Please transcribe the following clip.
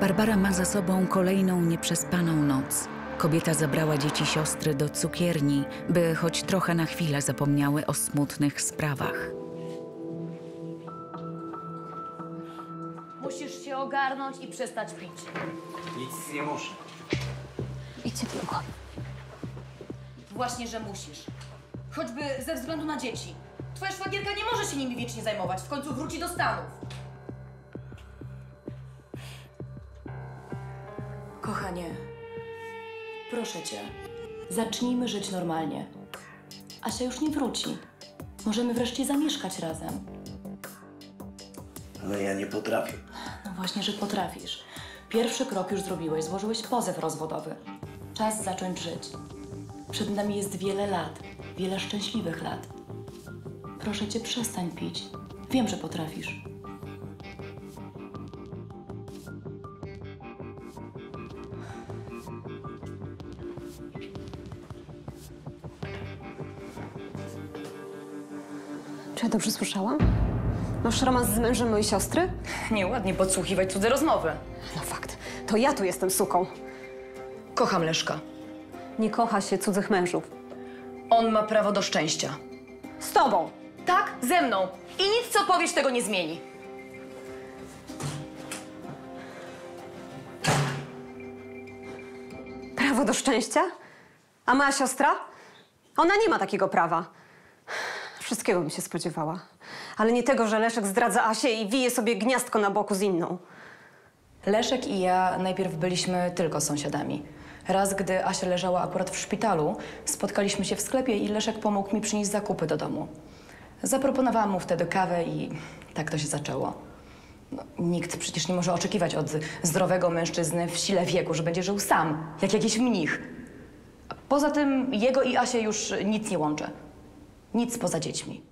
Barbara ma za sobą kolejną nieprzespaną noc. Kobieta zabrała dzieci siostry do cukierni, by choć trochę na chwilę zapomniały o smutnych sprawach. Musisz się ogarnąć i przestać pić. Nic nie muszę. Idźcie tylko. Właśnie, że musisz. Choćby ze względu na dzieci. Twoja szwagierka nie może się nimi wiecznie zajmować. W końcu wróci do Stanów. Kochanie, proszę cię, zacznijmy żyć normalnie. Asia już nie wróci. Możemy wreszcie zamieszkać razem. Ale ja nie potrafię. No właśnie, że potrafisz. Pierwszy krok już zrobiłeś, złożyłeś pozew rozwodowy. Czas zacząć żyć. Przed nami jest wiele lat, wiele szczęśliwych lat. Proszę cię, przestań pić. Wiem, że potrafisz. Czy ja dobrze słyszałam? Masz romans z mężem mojej siostry? Nieładnie podsłuchiwać cudze rozmowy. No fakt. To ja tu jestem suką. Kocham Leszka. Nie kocha się cudzych mężów. On ma prawo do szczęścia. Z tobą! Tak, ze mną. I nic, co powiesz, tego nie zmieni. Prawo do szczęścia? A moja siostra? Ona nie ma takiego prawa. Wszystkiego bym się spodziewała. Ale nie tego, że Leszek zdradza Asię i wije sobie gniazdko na boku z inną. Leszek i ja najpierw byliśmy tylko sąsiadami. Raz, gdy Asia leżała akurat w szpitalu, spotkaliśmy się w sklepie i Leszek pomógł mi przynieść zakupy do domu. Zaproponowałam mu wtedy kawę i tak to się zaczęło. No, nikt przecież nie może oczekiwać od zdrowego mężczyzny w sile wieku, że będzie żył sam, jak jakiś mnich. Poza tym jego i Asię już nic nie łączy. Nic poza dziećmi.